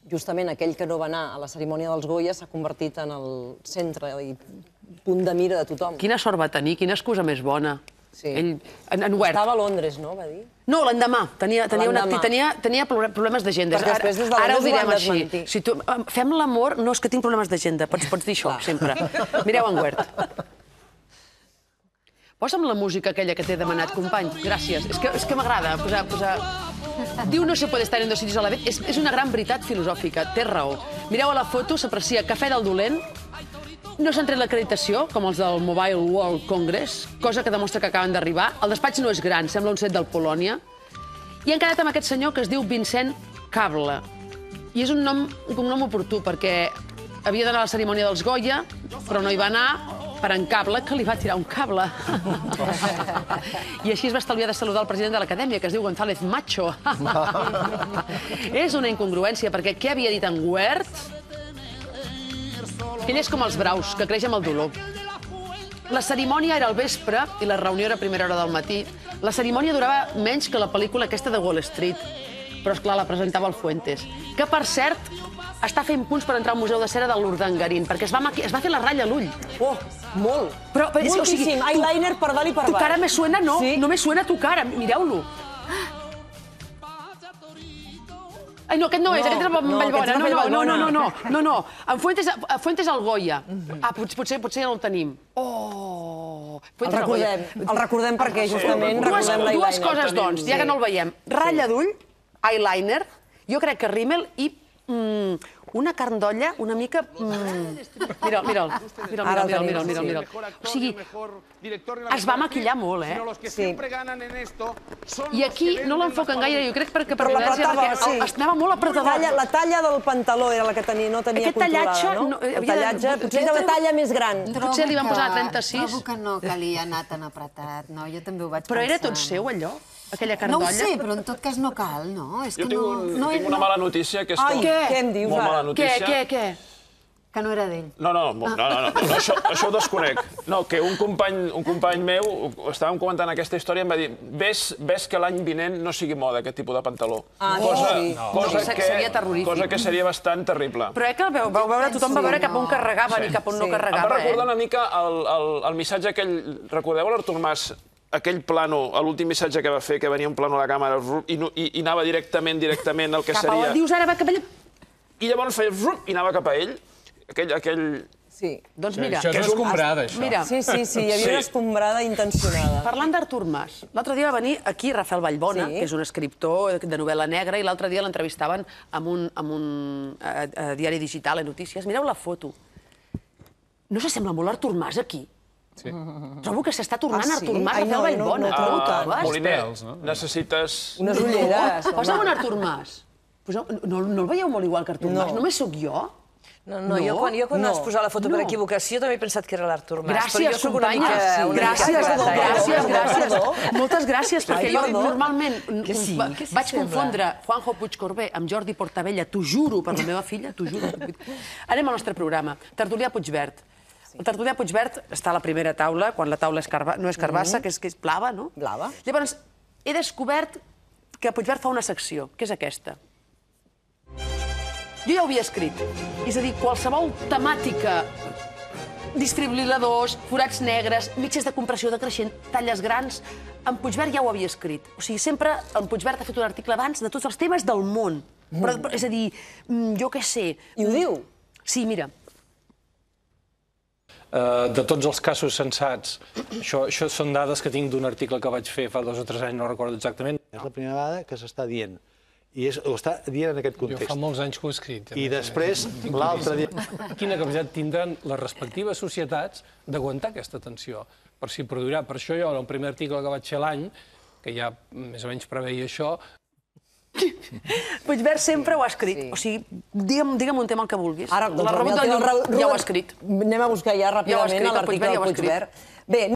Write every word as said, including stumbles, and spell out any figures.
justament aquell que no va anar a la cerimònia dels Goya s'ha convertit en el centre i punt de mira de tothom. Quina sort va tenir, quina excusa més bona. En Wert. Estava a Londres, no, va dir? No, l'endemà. Tenia problemes d'agenda. Perquè després des de Londres ho van desmentir. Fem l'amor, no, és que tinc problemes d'agenda. Pots dir això, sempre. Mireu en Wert. Posa'm la música aquella que t'he demanat, company. Gràcies. És que m'agrada posar... Diu no se puede estar en dos sitios a la vez. És una gran veritat filosòfica. Té raó. Mireu a la foto, s'aprecia cafè del dolent. No s'han tret l'acreditació, com els del Mobile World Congress, cosa que demostra que acaben d'arribar. El despatx no és gran, sembla un set del Polònia. I han quedat amb aquest senyor que es diu Vincent Cable. I és un cognom oportú, perquè havia d'anar a la cerimònia dels Goya, però no hi va anar per en Cable, que li va tirar un cable. I així es va estalviar de saludar el president de l'Acadèmia, que es diu González Macho. És una incongruència, perquè què havia dit en Wert? Ell és com els braus, que creix amb el dolor. La cerimònia era al vespre i la reunió era a primera hora del matí. La cerimònia durava menys que la pel·lícula aquesta de Wall Street, però, esclar, la presentava el Fuentes, que, per cert, està fent punts per entrar al Museu de Cera de l'Urdangarín, perquè es va fer la ratlla a l'ull. Oh, molt. Moltíssim. Eyeliner per dalt i per baix. Tu cara me suena, no. No me suena tu cara. Mireu-lo. Ai, no, aquest no és, aquest és el Vallbona. No, no, no, no, no, no. En Fuentes al Goya. Ah, potser ja no el tenim. Oh! El recordem perquè justament recordem l'eyeliner. Dues coses, doncs, ja que no el veiem. Ratlla d'ull, eyeliner, jo crec que rímel i una carn d'olla una mica... Mira'l, mira'l, mira'l, mira'l, mira'l. O sigui, es va maquillar molt, eh? Sí. I aquí no l'enfoquen gaire, jo crec perquè per violència, perquè anava molt apretador. La talla del pantaló era la que no tenia controlada, no? El tallatge, potser era la talla més gran. Potser li van posar trenta-sis. Trobo que no calia anar tan apretat, no? Jo també ho vaig pensar. Però era tot seu, allò? Aquella carn No d'olla? ho sé, però en tot cas no cal, no? Jo tinc una mala notícia, que és Ai, què em dius ara? Què, què, què? Que no era d'ell. No, no, no, no, això ho desconec. No, que un company meu, estàvem comentant aquesta història, em va dir ves que l'any vinent no sigui moda aquest tipus de pantaló. Ah, no, sí. Cosa que seria bastant terrible. Però eh que vau veure, tothom va veure cap on carregaven i cap on no carregava, eh? Em va recordar una mica el missatge aquell, recordeu l'Artur Mas, aquell plano, l'últim missatge que va fer, que venia un plano a la càmera i anava directament, directament el que seria... Cap a dius ara va cap allà... I llavors feia i anava cap a ell, aquell... Sí. Doncs mira... Això és escombrada, això. Sí, sí, sí, hi havia una escombrada intencionada. Parlant d'Artur Mas, l'altre dia va venir aquí Rafael Vallbona, que és un escriptor de novel·la negra, i l'altre dia l'entrevistaven en un diari digital, a Notícies. Mireu la foto. No s'assembla molt Artur Mas aquí? Trobo que s'està tornant Artur Mas a fer el Vallbona. Moliner, necessites... Unes ulleres. Posa'm un Artur Mas. No el veieu molt igual que Artur Mas? Només sóc jo? No, jo quan has posat la foto per equivocació també he pensat que era l'Artur Mas. Gràcies, companya. Gràcies, gràcies, gràcies. Moltes gràcies, perquè jo normalment vaig confondre Juanjo Puigcorbé amb Jordi Portabella, t'ho juro, per la meva filla, t'ho juro. Anem al nostre programa. Tertulià Puigverd. El tertulià Puigverd està a la primera taula, quan la taula no és carbassa, que és blava, no? Blava. Llavors, he descobert que Puigverd fa una secció, que és aquesta. Jo ja ho havia escrit. És a dir, qualsevol temàtica, distribuïdors, forats negres, mitges de compressió decreixent, talles grans, en Puigverd ja ho havia escrit. O sigui, sempre en Puigverd ha fet un article abans de tots els temes del món. És a dir, jo què sé... I ho diu? Sí, mira. De tots els casos sensats, això són dades que tinc d'un article que vaig fer fa dos o tres anys, no recordo exactament. És la primera vegada que s'està dient. I ho està dient en aquest context. Jo fa molts anys que ho he escrit. I després, l'altre dia... Quina capacitat tindran les respectives societats d'aguantar aquesta tensió? Per si produirà. Per això jo, en el primer article que vaig fer l'any, que ja més o menys preveia això... Puigverd sempre ho ha escrit. O sigui, digue'm un tema el que vulguis. El rebot del llum ja ho ha escrit. Anem a buscar ja ràpidament l'article de Puigverd. Bé,